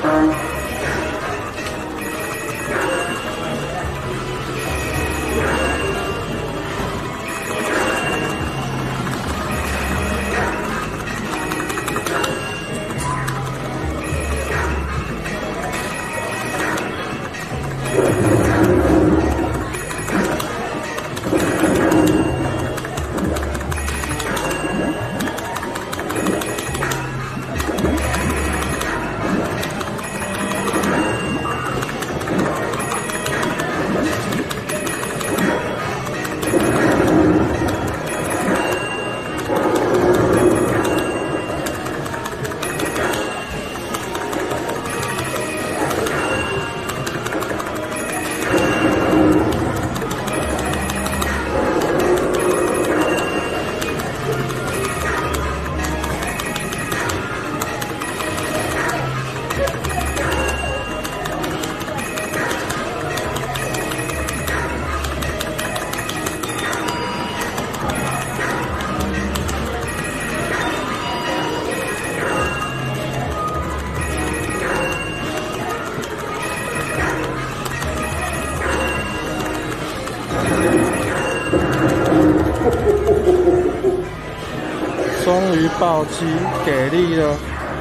终于暴击给力了！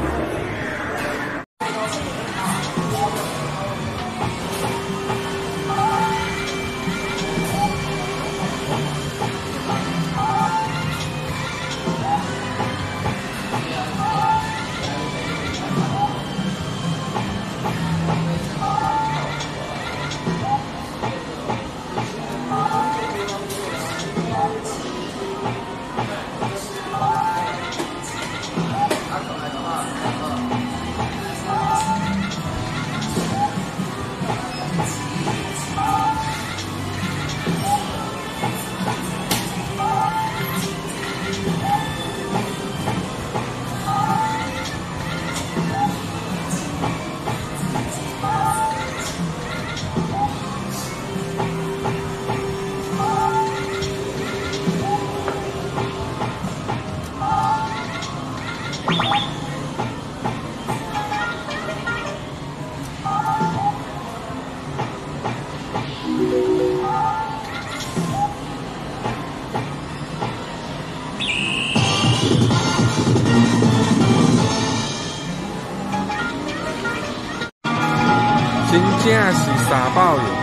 真正是傻爆油！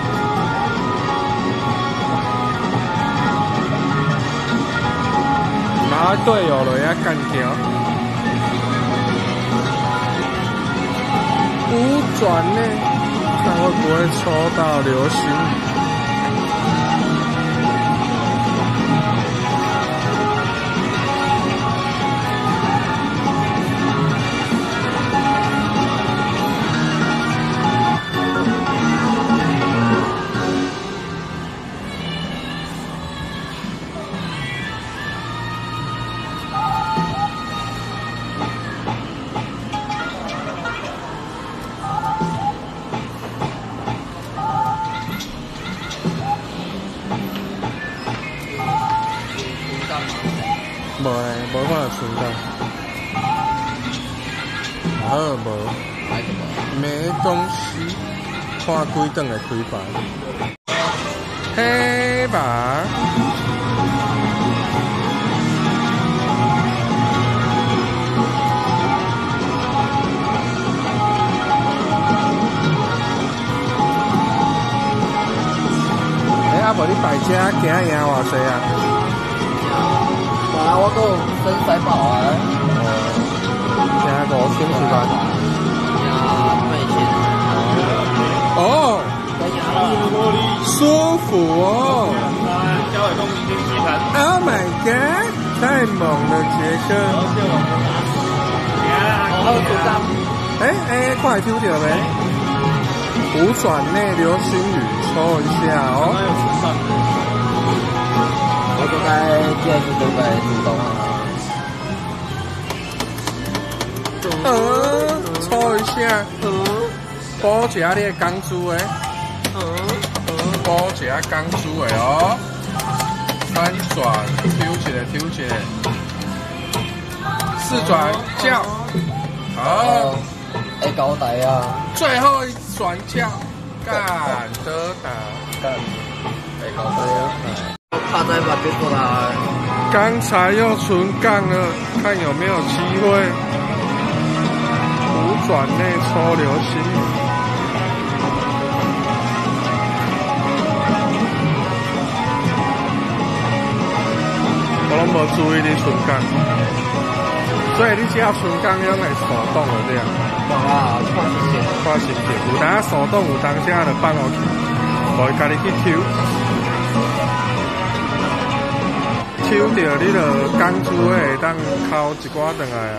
拿队友落遐干掉，五转呢？看会不会抽到流星雨？无诶，无看到存到。好无。买什么？没东西。看几顿的开盘。黑板。啊，无你败者行赢偌济啊？ 啊，我都真财宝啊！ 赢5000是吧？哦，舒服哦！ 交委公明天集团 Oh my god！ 太猛了，杰克！ 还有主张。 快抽到没？五转内流星雨，抽一下哦。 我都该第二次都该主动。 抽一下。补一下你的钢珠诶。补一下钢珠诶哦。三转，抽一个。4转叫。好。 高台啊！ 最后一转跳，干得打， 干，太高台啊！怕再把别过来。 刚才又纯杠了，看有没有机会五转内抽流星雨。我拢无注意你纯杠，所以你只要纯杠，你拢会手动了这样。 啊， 看心情，有当手动，有当下就放落去，互伊家己去抽。抽到你就钢珠会当敲一寡转来啊。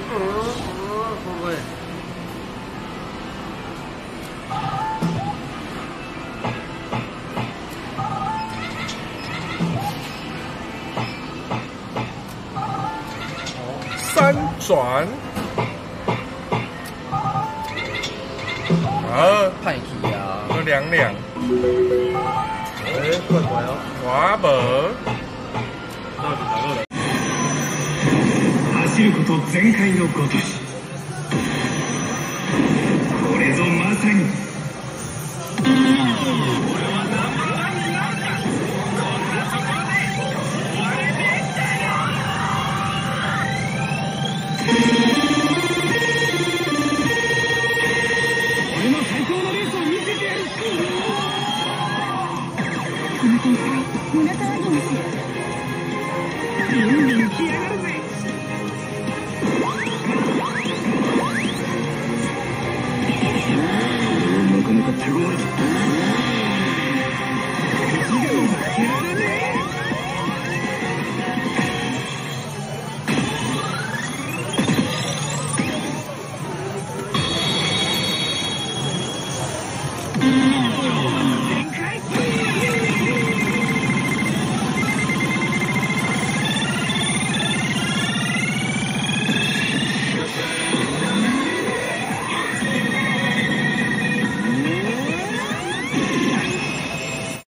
三转， 派去啊！ 我凉凉。 怪怪哦。 我无。 走ること全開のごとし。これぞまさに。俺の最高のレースを見せてやる。この点からお腹上げます。ビンビン来やがるぜ。なかなか手強い。